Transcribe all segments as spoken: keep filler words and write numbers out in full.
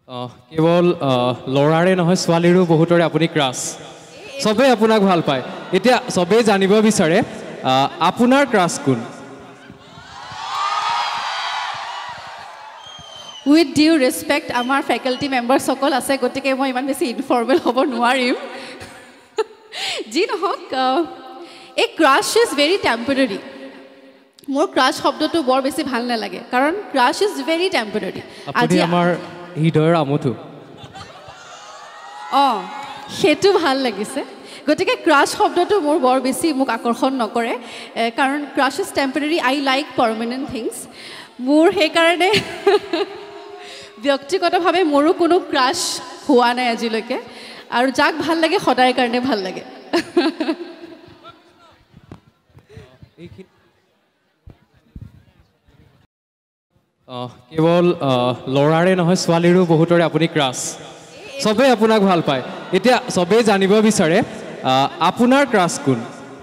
কেৱল লৰাৰে নহয় ছোৱালীৰো বহুতৰে আপুনি ক্ৰাছ সবে আপোনাক ভাল পায় এতিয়া সবে জানিব বিচাৰে আপোনাৰ ক্ৰাছ কোন With due respect আমাৰ ফেকাল্টি মেম্বাৰ সকল আছে গতিকে মই ইমান বেছি ইনফৰ্মেল হ'ব নোৱাৰিম যি নহওক এই ক্ৰাছ ইজ ভেৰি টেম্পৰেৰী মোৰ ক্ৰাছ শব্দটো বৰ বেছি ভাল নালাগে কাৰণ ক্ৰাছ ইজ ভেৰি টেম্পৰেৰী আজি আমাৰ হৃদয়ৰ আমোটো অঁ সেইটো ভাল লাগিছে গতিকে ক্ৰাছ শব্দটো মোৰ বৰ বেছি মোক আকৰ্ষণ নকৰে কাৰণ crush is temporary I like permanent things মোৰ সেইকাৰণে ব্যক্তিগতভাৱে মোৰো কোনো ক্ৰাছ হোৱা নাই আজিলৈকে আৰু যাক ভাল লাগে সদায় কাৰণে ভাল লাগে কেৱল লৰাৰে নহয় ছোৱালীৰো বহুতৰে আপুনি ক্ৰাছ সবে আপোনাক ভাল পায় এতিয়া সবে জানিব বিচাৰে আপোনাৰ ক্ৰাছ কোন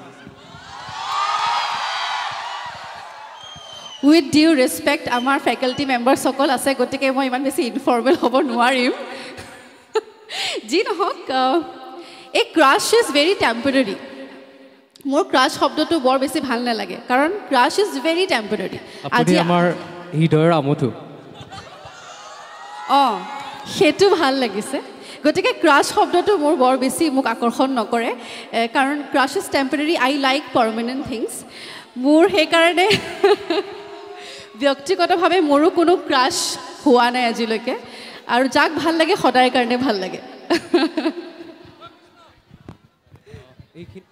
With due respect আমাৰ ফেকাল্টি মেম্বাৰ সকল আছে গতিকে মই ইমান বেছি ইনফৰ্মেল হ'ব নোৱাৰিম যি নহওক এই ক্ৰাছ ইজ ভেৰি টেম্পৰেৰী মোৰ ক্ৰাছ শব্দটো বৰ বেছি ভাল নালাগে কাৰণ ক্ৰাছ ইজ ভেৰি টেম্পৰেৰী আজি আমাৰ হৃদয়ৰ আমোটো অঁ সেইটো ভাল লাগিছে গতিকে ক্ৰাছ শব্দটো মোৰ বৰ বেছি মোক আকৰ্ষণ নকৰে কাৰণ crush is temporary I like permanent things মোৰ সেইকাৰণে ব্যক্তিগতভাৱে মোৰো কোনো ক্ৰাছ হোৱা নাই আজিলৈকে আৰু যাক ভাল লাগে সদায় কাৰণে ভাল লাগে